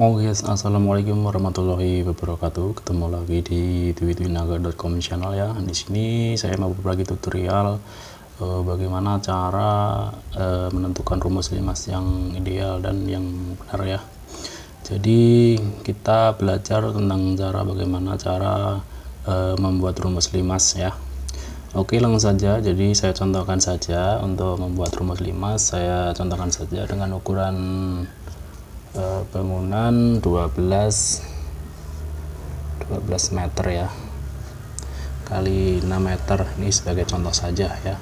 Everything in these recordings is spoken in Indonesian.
Oh yes, assalamualaikum warahmatullahi wabarakatuh. Ketemu lagi di dwitwinaga.com channel ya. Di sini saya mau berbagi tutorial bagaimana cara menentukan rumus limas yang ideal dan yang benar ya. Jadi kita belajar tentang bagaimana cara membuat rumus limas ya. Oke, langsung saja. Jadi saya contohkan saja untuk membuat rumus limas. Saya contohkan saja dengan ukuran bangunan 12 meter ya kali 6 meter, ini sebagai contoh saja ya.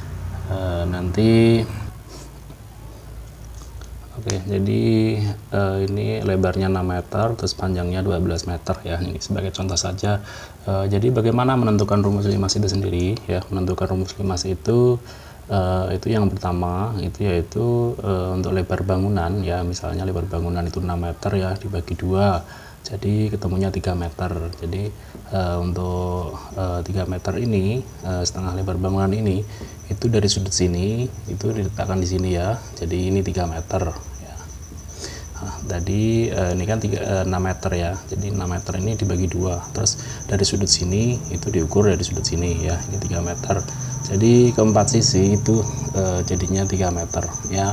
Jadi ini lebarnya 6 meter, terus panjangnya 12 meter ya, ini sebagai contoh saja. Jadi bagaimana menentukan rumus limas itu sendiri ya. Menentukan rumus limas itu yang pertama yaitu untuk lebar bangunan ya. Misalnya lebar bangunan itu 6 meter ya, dibagi 2, jadi ketemunya 3 meter. Jadi untuk 3 meter ini, setengah lebar bangunan ini itu dari sudut sini itu diletakkan di sini ya. Jadi ini 3 meter ya. Tadi ini kan 6 meter ya. Jadi 6 meter ini dibagi 2, terus dari sudut sini itu diukur dari sudut sini ya. Ini 3 meter. Jadi keempat sisi itu jadinya 3 meter ya.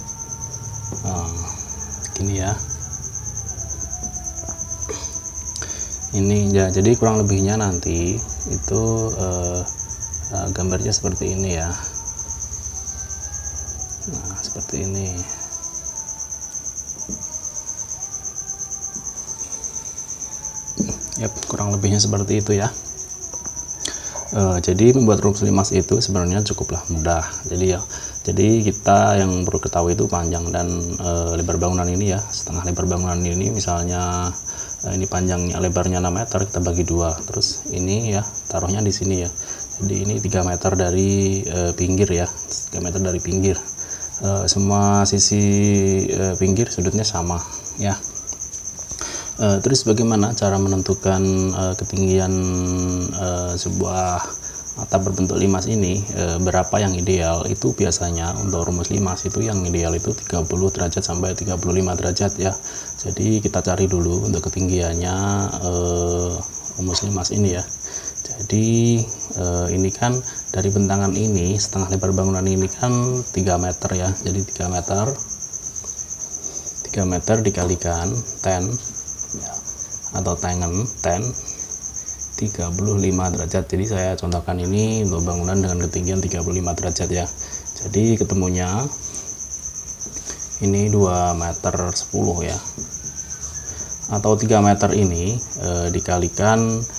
Gini ya. Ini ya, jadi kurang lebihnya nanti itu gambarnya seperti ini ya. Nah, seperti ini. Yap, kurang lebihnya seperti itu ya. Jadi membuat rumus limas itu sebenarnya cukuplah mudah. Jadi kita yang perlu ketahui itu panjang dan lebar bangunan ini ya. Setengah lebar bangunan ini misalnya ini panjangnya, lebarnya 6 meter, kita bagi 2, terus ini ya taruhnya di sini ya. Jadi ini 3 meter dari pinggir ya, 3 meter dari pinggir. Semua sisi pinggir sudutnya sama ya. Terus bagaimana cara menentukan ketinggian sebuah atap berbentuk limas ini, berapa yang ideal? Itu biasanya untuk rumus limas itu yang ideal itu 30 derajat sampai 35 derajat ya. Jadi kita cari dulu untuk ketinggiannya rumus limas ini ya. Jadi ini kan dari bentangan ini, setengah lebar bangunan ini kan 3 meter ya. Jadi 3 meter dikalikan 10 ya, atau tangen 10 35 derajat. Jadi saya contohkan ini untuk bangunan dengan ketinggian 35 derajat ya. Jadi ketemunya ini 2 meter 10 ya, atau 3 meter ini dikalikan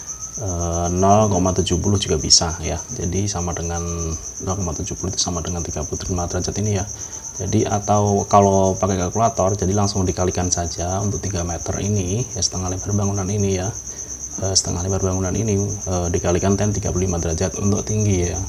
0,70 juga bisa ya. Jadi sama dengan 0,70 itu sama dengan 35 derajat ini ya. Jadi atau kalau pakai kalkulator, jadi langsung dikalikan saja untuk 3 meter ini ya, setengah lebar bangunan ini ya. Setengah lebar bangunan ini dikalikan 10 35 derajat untuk tinggi ya.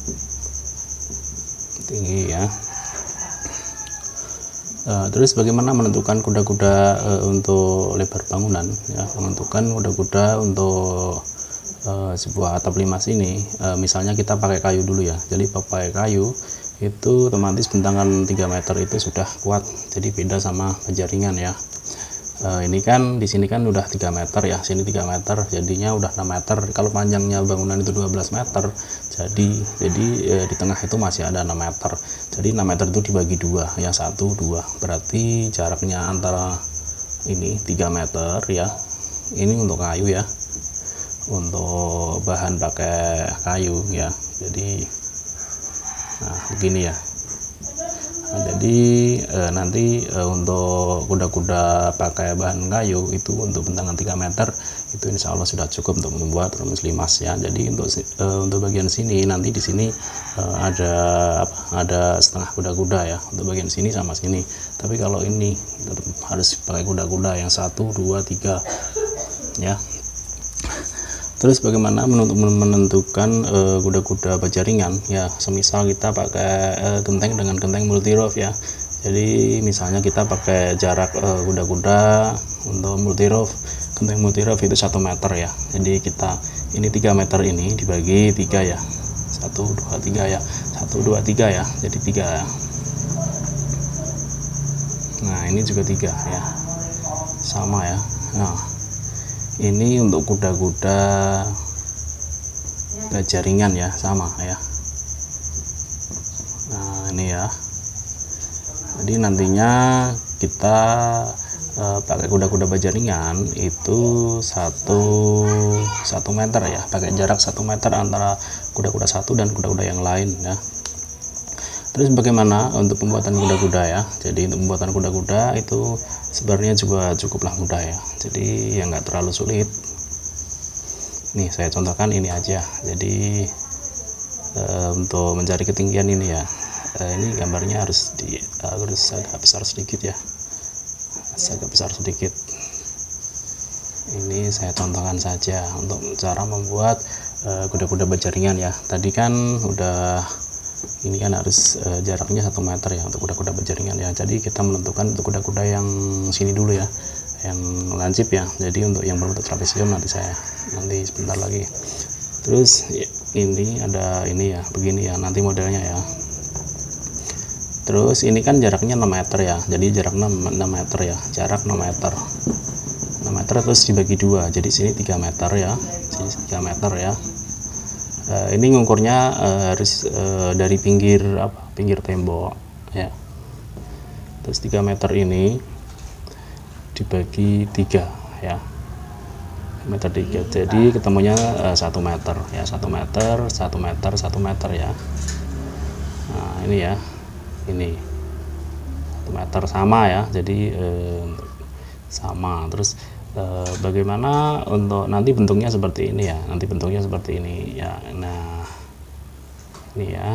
Terus bagaimana menentukan kuda-kuda untuk lebar bangunan ya. Menentukan kuda-kuda untuk sebuah atap limas ini, misalnya kita pakai kayu dulu ya. Jadi pakai kayu itu otomatis bentangan 3 meter itu sudah kuat, jadi beda sama penjaringan ya. Ini kan di sini kan udah 3 meter ya, sini 3 meter, jadinya udah 6 meter. Kalau panjangnya bangunan itu 12 meter, jadi di tengah itu masih ada 6 meter. Jadi 6 meter itu dibagi 2 ya, 1 2, berarti jaraknya antara ini 3 meter ya. Ini untuk kayu ya, untuk bahan pakai kayu ya. Jadi nah begini ya. Jadi nanti untuk kuda-kuda pakai bahan kayu itu untuk bentangan 3 meter itu insya Allah sudah cukup untuk membuat rumus limas ya. Jadi untuk bagian sini, nanti di sini ada setengah kuda-kuda ya, untuk bagian sini sama sini. Tapi kalau ini tetap harus pakai kuda-kuda yang 1 2 3 ya. Terus bagaimana menentukan kuda-kuda bajaringan ya. Semisal kita pakai genteng dengan genteng multi roof ya. Jadi misalnya kita pakai jarak kuda-kuda untuk multi roof, genteng multi roof itu 1 meter ya. Jadi kita ini 3 meter ini dibagi 3 ya, 1 2 3 ya, 1 2 3 ya, jadi 3 ya. Nah ini juga 3 ya, sama ya. Nah, ini untuk kuda-kuda baja ringan ya, sama ya. Nah, ini ya. Jadi nantinya kita pakai kuda-kuda baja ringan itu 1 meter ya, pakai jarak 1 meter antara kuda-kuda satu dan kuda-kuda yang lain ya. Terus bagaimana untuk pembuatan kuda-kuda ya? Jadi untuk pembuatan kuda-kuda itu sebenarnya juga cukuplah mudah ya. Jadi ya nggak terlalu sulit. Nih saya contohkan ini aja. Jadi untuk mencari ketinggian ini ya, ini gambarnya harus agak besar sedikit ya, agak besar sedikit. Ini saya contohkan saja untuk cara membuat kuda-kuda baja ringan ya. Tadi kan udah, ini kan harus jaraknya 1 meter ya untuk kuda-kuda baja ringan ya. Jadi kita menentukan untuk kuda-kuda yang sini dulu ya, yang lancip ya. Jadi untuk yang berbentuk trapesium nanti sebentar lagi. Terus ini ada ini ya, begini ya nanti modelnya ya. Terus ini kan jaraknya 6 meter ya, jadi jarak 6 meter ya, jarak 6 meter terus dibagi 2, jadi sini 3 meter ya, sini 3 meter ya. Ini ngukurnya harus dari pinggir tembok ya. Terus 3 meter ini dibagi 3 ya, meter 3, jadi ketemunya 1 meter ya, 1 meter 1 meter 1 meter ya. Nah ini ya, ini 1 meter sama ya, jadi sama. Terus bagaimana untuk nanti bentuknya seperti ini ya, nanti bentuknya seperti ini ya. Nah ini ya,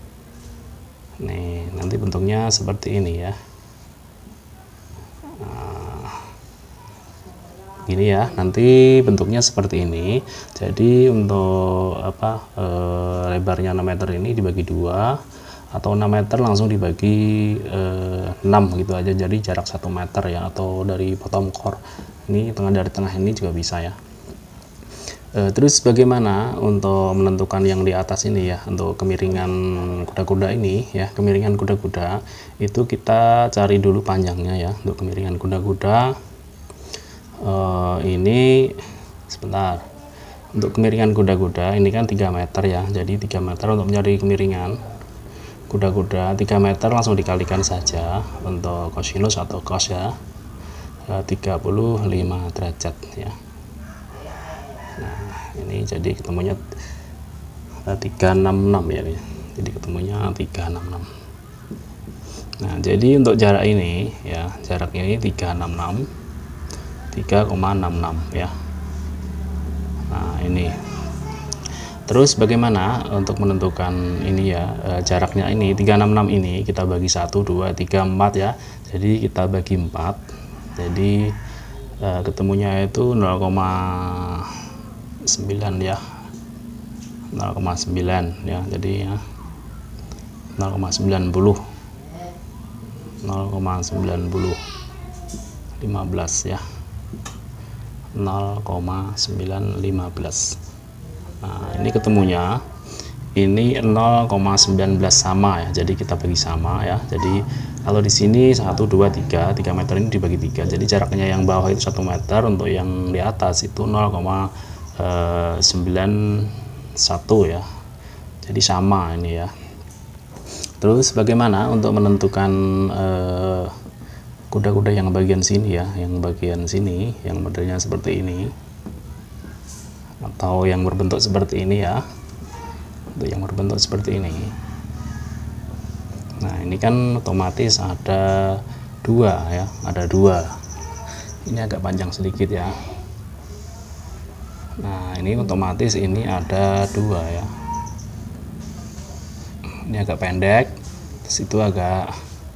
nih nanti bentuknya seperti ini ya. Gini ya, nanti bentuknya seperti ini. Jadi untuk lebarnya 6 meter ini dibagi 2, atau 6 meter langsung dibagi 6 gitu aja, jadi jarak 1 meter ya, atau dari bottom core ini dari tengah ini juga bisa ya. Terus bagaimana untuk menentukan yang di atas ini ya, untuk kemiringan kuda-kuda ini ya, kemiringan kuda-kuda itu kita cari dulu panjangnya ya. Untuk kemiringan kuda-kuda ini sebentar, untuk kemiringan kuda-kuda ini kan 3 meter ya, jadi 3 meter untuk mencari kemiringan kuda-kuda 3 meter langsung dikalikan saja untuk kosinus atau cos ya, 35 derajat ya. Nah ini jadi ketemunya 366 ya, jadi ketemunya 366. Nah jadi untuk jarak ini ya, jaraknya ini 366 ya. Nah ini terus bagaimana untuk menentukan ini ya, jaraknya ini 366 ini kita bagi 1 2 3 4 ya, jadi kita bagi 4, jadi ketemunya itu 0,9 ya, 0,9 ya, jadi ya 0,90 15 ya, 0,915. Nah ini ketemunya ini 0,19 sama ya, jadi kita bagi sama ya. Jadi kalau di sini 1 2 3 meter ini dibagi 3, jadi jaraknya yang bawah itu 1 meter, untuk yang di atas itu 0,91 ya, jadi sama ini ya. Terus bagaimana untuk menentukan kuda-kuda yang bagian sini ya, yang bagian sini yang modelnya seperti ini atau yang berbentuk seperti ini ya, untuk yang berbentuk seperti ini. Nah ini kan otomatis ada 2 ya, ada 2, ini agak panjang sedikit ya. Nah ini otomatis ini ada 2 ya, ini agak pendek, terus itu agak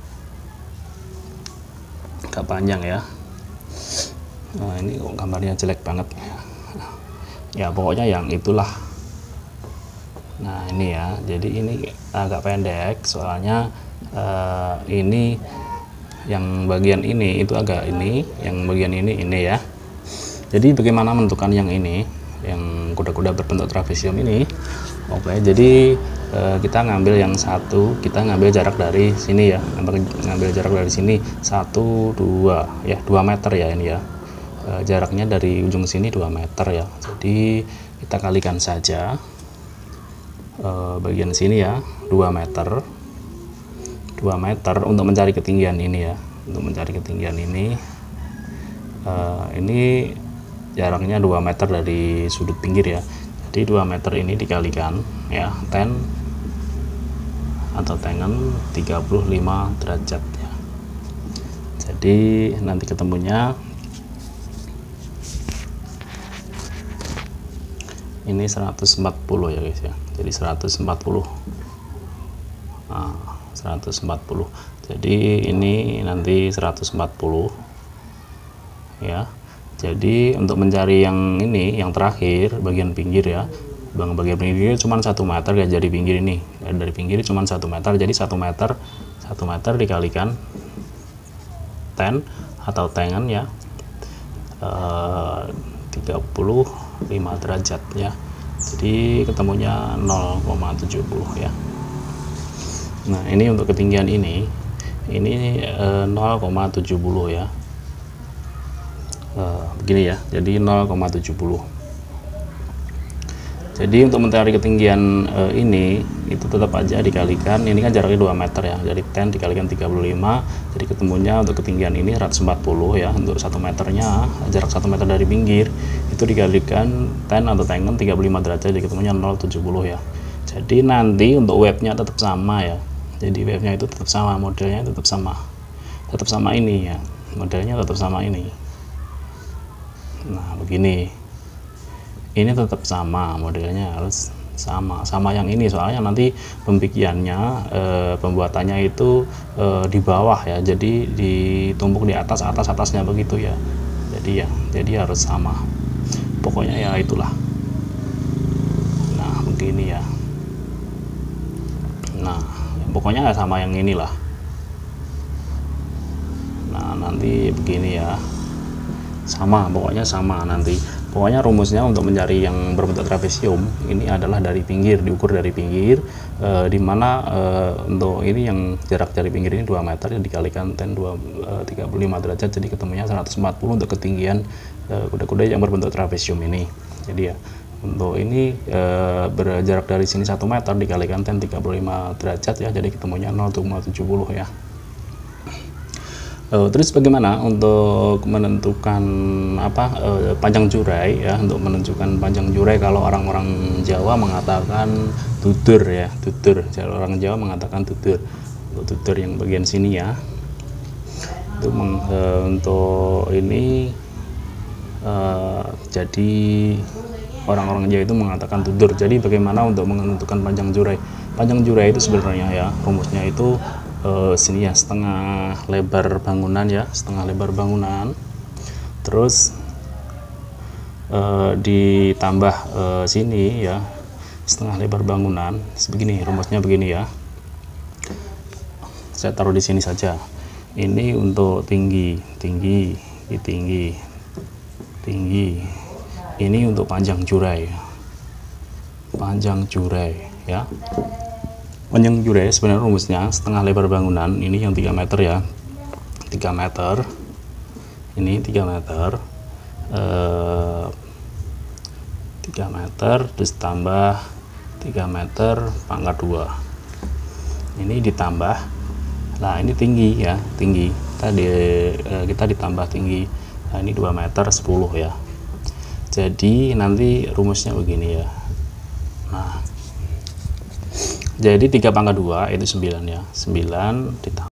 panjang ya. Nah ini kok gambarnya jelek banget ya, pokoknya yang itulah. Nah ini ya, jadi ini agak pendek soalnya ini yang bagian ini itu agak ini, yang bagian ini ya. Jadi bagaimana menentukan yang ini, yang kuda-kuda berbentuk trapesium ini. Oke, jadi kita ngambil yang satu, kita ngambil jarak dari sini ya, ngambil jarak dari sini 1, 2 ya, 2 meter ya ini ya. Jaraknya dari ujung sini 2 meter ya, jadi kita kalikan saja bagian sini ya, 2 meter untuk mencari ketinggian ini ya, untuk mencari ketinggian ini jaraknya 2 meter dari sudut pinggir ya, jadi 2 meter ini dikalikan ya tan atau tangen 35 derajat ya, jadi nanti ketemunya ini 140 ya guys ya, jadi 140 jadi ini nanti 140 ya. Jadi untuk mencari yang ini, yang terakhir bagian pinggir ya, bagian pinggir cuma 1 meter ya, jadi pinggir ini dari pinggir cuma 1 meter, jadi 1 meter dikalikan tan atau tangen ya, 35 derajat ya, jadi ketemunya 0,70 ya. Nah ini untuk ketinggian ini 0,70 ya, begini ya, jadi 0,70. Jadi untuk mencari ketinggian ini itu tetap aja dikalikan, ini kan jaraknya 2 meter ya, jadi tan dikalikan 35, jadi ketemunya untuk ketinggian ini 140 ya, untuk 1 meternya jarak 1 meter dari pinggir itu dikalikan tan atau tangen 35 derajat, jadi ketemunya 0,70 ya. Jadi nanti untuk wave-nya tetap sama ya, jadi wave-nya itu tetap sama, modelnya tetap sama ini ya, modelnya tetap sama ini. Nah begini, ini tetap sama, modelnya harus sama yang ini, soalnya nanti pembikinannya pembuatannya itu di bawah ya, jadi ditumpuk di atasnya begitu ya, jadi harus sama, pokoknya ya itulah. Nah begini ya, nah pokoknya sama yang inilah. Nah nanti begini ya, sama, pokoknya sama nanti. Pokoknya rumusnya untuk mencari yang berbentuk trapesium ini adalah dari pinggir, diukur dari pinggir, dimana untuk ini yang jarak dari pinggir ini 2 meter yang dikalikan tan 35 derajat, jadi ketemunya 140 untuk ketinggian kuda-kuda yang berbentuk trapesium ini. Jadi ya untuk ini berjarak dari sini 1 meter dikalikan tan 35 derajat ya, jadi ketemunya 0,70 ya. Terus bagaimana untuk menentukan panjang jurai ya, untuk menentukan panjang jurai, kalau orang-orang Jawa mengatakan tutur ya, tutur, orang Jawa mengatakan tutur. Untuk tutur yang bagian sini ya, itu untuk ini jadi orang-orang Jawa itu mengatakan tutur. Jadi bagaimana untuk menentukan panjang jurai? Panjang jurai itu sebenarnya ya, rumusnya itu sini ya, setengah lebar bangunan ya, setengah lebar bangunan, terus ditambah sini ya, setengah lebar bangunan, sebegini, rumusnya begini ya. Saya taruh di sini saja. Ini untuk tinggi. Ini untuk panjang jurai ya. Panjang jurai sebenarnya rumusnya setengah lebar bangunan, ini yang 3 meter ya, 3 meter, ini 3 meter, 3 meter terus tambah 3 meter pangkat 2, ini ditambah, nah ini tinggi ya, tinggi kita ditambah tinggi, nah ini 2 meter 10 ya. Jadi nanti rumusnya begini ya, nah jadi 3 pangkat 2 itu 9 ya, 9 ditambah